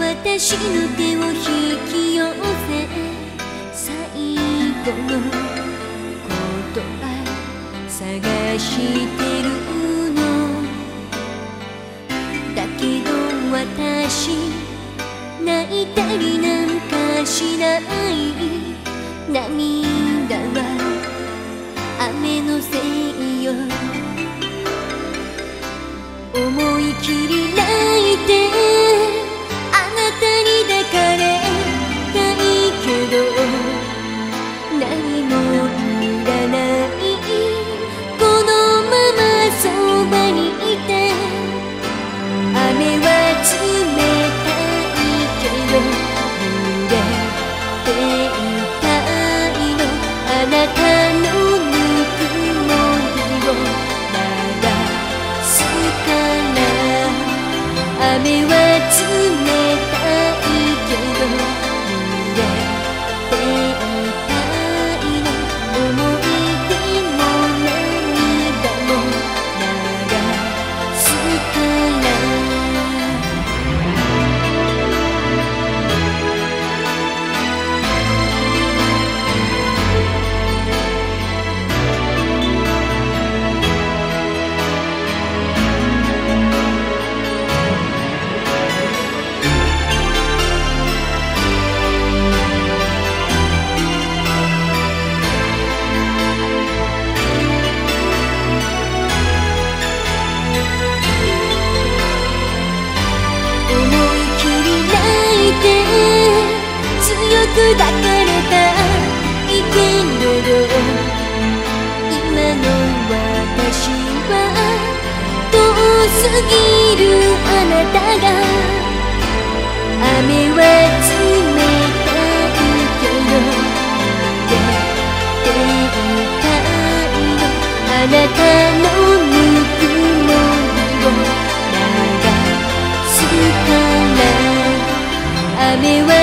私の手を引き寄せ最後の言葉探してるのだけど私泣いたりなんかしない涙は雨のせいよ思い切り泣いてあなたに抱かれたいけど何もいらないこのままそばにいて雨は冷たいけど濡れていたいのあなたのぬくもりを流すから雨は冷たいけど濡れていたいの思い出も涙も流すから強く抱かれたいけれど今の私は遠すぎるあなたが雨は冷たいけど濡れていたいのあなたのぬくもりを流すから雨は